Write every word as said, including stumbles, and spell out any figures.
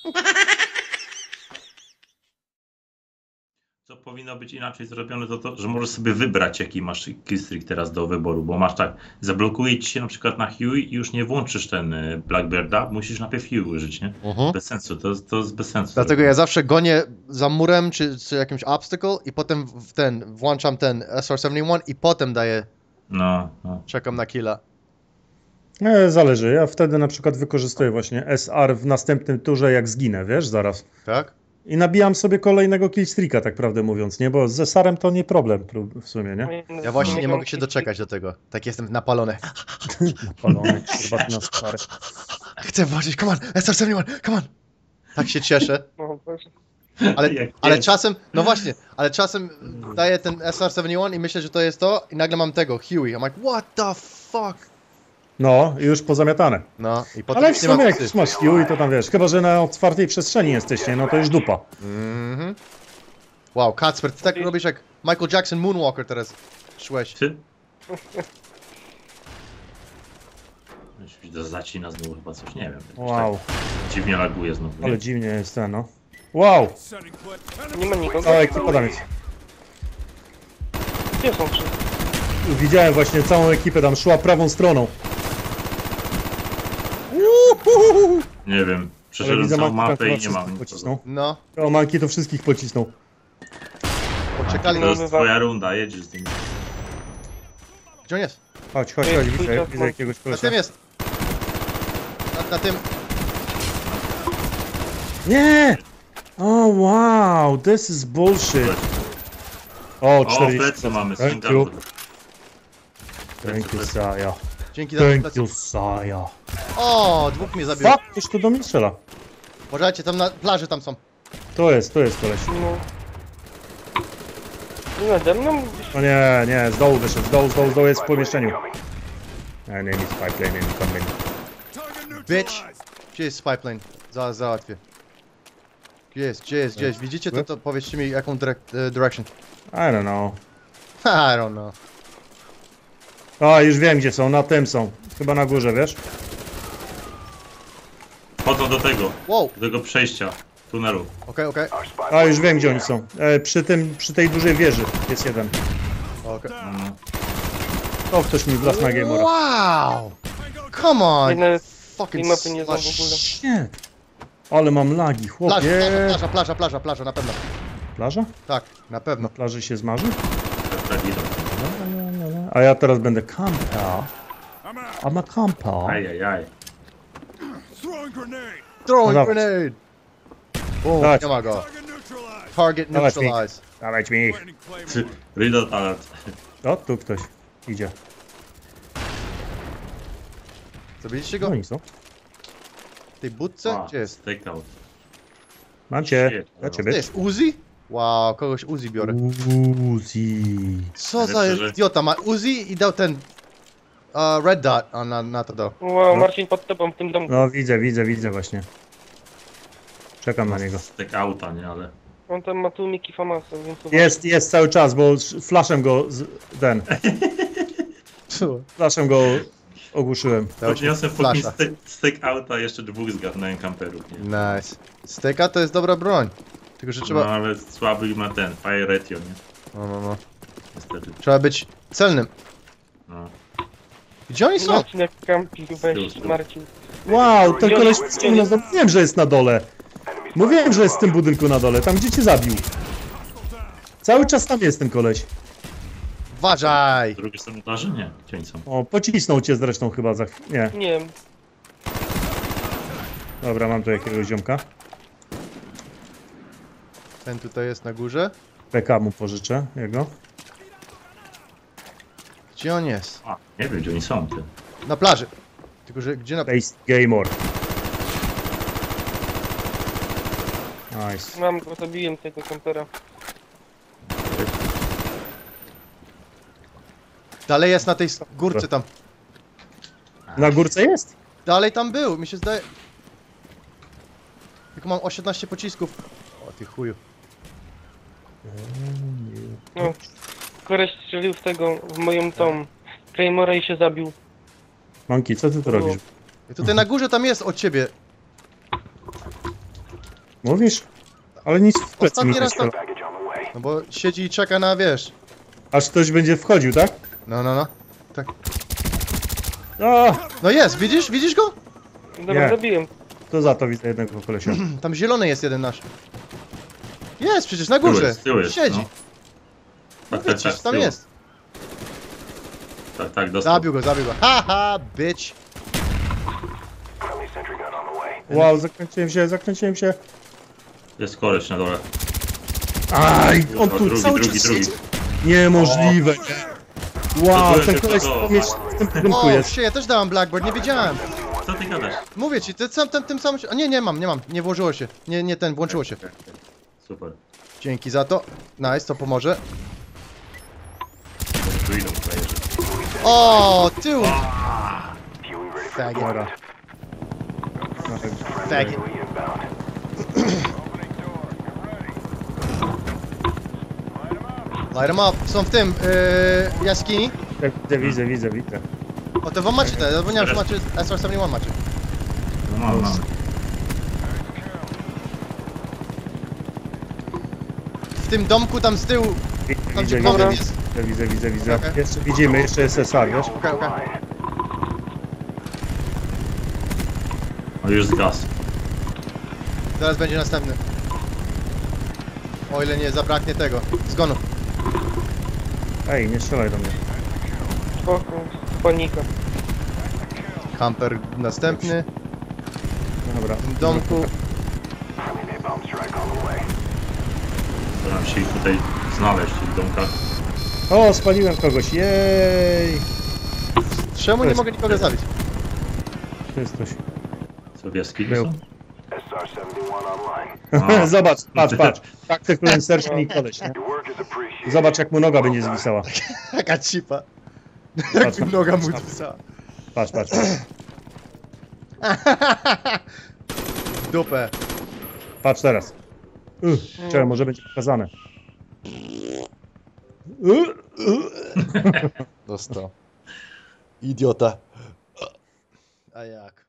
Co powinno być inaczej zrobione, to to, że możesz sobie wybrać, jaki masz killstreak teraz do wyboru, bo masz tak, zablokuje ci się na przykład na Huey i już nie włączysz ten Blackbirda, musisz najpierw Huey użyć, nie? Mhm. Bez sensu, to, to jest bez sensu. Dlatego ja zawsze gonię za murem czy, czy jakimś obstacle i potem w ten, włączam ten S R siedemdziesiąt jeden i potem daję, No, no. czekam na killa. E, zależy, ja wtedy na przykład wykorzystuję właśnie S R w następnym turze, jak zginę, wiesz, zaraz. Tak? I nabijam sobie kolejnego killstreaka, tak prawdę mówiąc, nie? Bo z S R-em to nie problem w sumie, nie? Ja właśnie nie mogę się doczekać do tego. Tak jestem napalony. Napalony, kurwa, na stary. Chcę włożyć, come on, S R siedemdziesiąt jeden, come on. Tak się cieszę. No, proszę. Ale, Jak ale jest. czasem, no właśnie, ale czasem daję ten S R siedemdziesiąt jeden i myślę, że to jest to i nagle mam tego, Huey. I'm like, what the fuck? No, i już pozamiatane. No, i potem Ale w już nie ma sumie jak psy. już masz Huey, to tam wiesz, chyba że na otwartej przestrzeni jesteś, nie? No to już dupa. Mhm. Wow, Kacper, ty tak robisz jak Michael Jackson Moonwalker teraz szłeś. Ty? Już widzę, zacina znowu chyba coś, nie wiem. jakoś Wow, Tak dziwnie laguje znowu. ale Nie? dziwnie jest ten, no. Wow, Nie ma nikogo. cała ekipa tam jest. Gdzie są wszyscy? Widziałem właśnie całą ekipę, tam szła prawą stroną. Nie wiem. Ale Przeszedłem widzę, całą Manki mapę i nie wszystkich mam. pocisnął. No, O, Manki to wszystkich pocisnął. poczekali To na... jest twoja runda, jedziesz z tym. Gdzie on jest? Chodź, chodź, chodź, widzę, widzę jakiegoś Na kolesia. tym jest. Na, na tym. Nie! Oh wow, this is bullshit. O, O, czterdzieści. plecy mamy, Thank Singapur. you. Thank you, Saya. Dzięki za Thank plecy. you, Saya. O, dwóch mnie zabiło. Fuck, ktoś tu do mnie strzela. Uważajcie, tam na plaży tam są. To jest, to jest koleś. No. Nie nade mną? O nie, nie, z dołu wyszedł, z dołu, z dołu, z dołu jest w pomieszczeniu. Enemy pipeline incoming. Bitch! Gdzie jest Spipeline? Zaraz załatwię. Gdzie jest, gdzie jest, gdzie jest? Widzicie to, to powiedzcie mi jaką direct, uh, direction. I don't know. I don't know. A, już wiem gdzie są, na tym są. Chyba na górze, wiesz? Chodzą do tego, Wow, do tego przejścia, tunelu. okej, okej. A, już wiem gdzie oni są. E, przy tym, przy tej dużej wieży jest jeden. Okej. No. O, ktoś mi wlazł na gamora. Wow! Come on! Jedne Fucking tej mapy nie znam w slash ogóle. shit. Ale mam lagi, Plaża, plaża, chłopie. plaża, plaża, plaża, plaża, na pewno. Plaża? Tak, na pewno. Na plaży się zmarzy? Tak idą. A ja teraz będę camper. I'm a camper. Ajajaj. Throwing No dawaj. grenade! Boom, Dawaj. nie ma go. Target Dawaj, neutralized. Dawać mi ich. Reload alert. O, tu ktoś idzie. Zabiliście Gdzie go? oni są? W tej budce? Gdzie jest? Take out. Mam cię. Shit. Ja To ciebie. jest Uzi? Wow, kogoś Uzi biorę. Uzi. Co za Najlepsze, że- idiota, ma Uzi i dał ten... Uh, red dot a na, na to dał. Wow, Marcin pod tobą w tym domku. No widzę, widzę, widzę właśnie. Czekam na niego. Take outa, nie, ale... On tam ma tłumiki Famasa, więc... uważaj. Jest, jest cały czas, bo sz- flashem go z, ten. Flashem go ogłuszyłem. Dał ci Podniosłem fucking flasha. st- stack outa, jeszcze dwóch zgarnąłem kamperów, nie? Nice. Steka to jest dobra broń. Tylko, że No trzeba... ale słaby ma ten, Fire Ratio, nie? No, no, no. Niestety. Trzeba być celnym. No. Gdzie oni są? Marcin jak kampi, Tył, weź tył. Marcin. Wow, ten Ja- koleś ja- wciągnął, no, wiem, że jest na dole. Mówiłem, że jest w tym budynku na dole, tam gdzie cię zabił. Cały czas tam jest ten koleś. Uważaj! Z drugiej strony plaży? Nie, gdzie oni są? O, pocisnął cię zresztą chyba za chwilę. Nie, Nie wiem. dobra, mam tu jakiegoś ziomka. Ten tutaj jest na górze. P K mu pożyczę, jego. Gdzie on jest? A, nie wiem, gdzie oni są, ty. Na plaży. Tylko, że gdzie na... Face Gamer. Nice. Mam go, zabiłem tego kampera. Dalej jest na tej s- górce tam. Na górce jest? Dalej tam był, mi się zdaje... Tylko mam osiemnaście pocisków. O ty chuju. No. Koleś strzelił w tego, w moją tą... Claymora i się zabił. Monkey, co ty tu robisz? I tutaj na górze tam jest od ciebie. Mówisz? Ale nic w plecy mi Ostatni nie raz to... strzela. No bo siedzi i czeka na, wiesz... Aż ktoś będzie wchodził, tak? No, no, no. Tak. O! No jest, widzisz? Widzisz go? Dobra, Nie. zabiłem. To za to widzę jednego kolesia. Tam zielony jest jeden nasz. Jest przecież na górze. Z tyłu jest, Siedzi. no. Tak, tak, Widzisz, tak, z tam tyłu. jest. Tak, tak, dostał. Zabił go, zabił go. Haha, bitch. Wow, zakręciłem się, zakręciłem się. Jest koleś na dole. Aj, on tu drugi, cały drugi, czas drugi. siedzi. Niemożliwe. Wow, Zdobyłem ten tylko koleś go. pomieć w tym budynku O, jest. się, ja też dałem Blackboard, nie wiedziałem. Co ty gadasz? Mówię ci, ty sam tym, tym samym... A nie, nie mam, nie mam, nie włożyło się. Nie, nie ten, włączyło się. Super. Dzięki za to. Nice, to pomoże. Tu idą frajerzy. O, tył! Faggot. Dobra. Faggot. Light 'em up, są w tym, yy, jaskini. Widzę, widzę, widzę, widzę. O, to wam macie te, ja zapomniałem, że macie S R siedemdziesiąt jeden macie. No mam, mam. W tym domku tam z tyłu, Widzę, tam widzę, gdzie widzę, Konrad widzę, jest. widzę, widzę, widzę. Okej. Jeszcze widzimy, jeszcze jest S R, wiesz? Okej, okej. O, już zgasł. Zaraz będzie następny. O ile nie zabraknie tego, zgonu. Ej, nie strzelaj do mnie. Spoko, panika. Camper następny, No dobra. w tym domku. Staram się ich tutaj znaleźć w tych domkach. O, spaliłem kogoś, jej! Czemu nie mogę nikogo zabić? To jest coś. Co, w jaskini Był. są? A, Zobacz, patrz, patrz. Tak tylko insertion i koleś, nie? Zobacz, jak mu noga będzie zwisała. Jaka cipa. Patrz, Jak noga mu patrz, wpisała. patrz, patrz. W dupę. Patrz teraz. Uh, czekaj, może będzie pokazane. Uh, uh. Dostał. Idiota. A jak?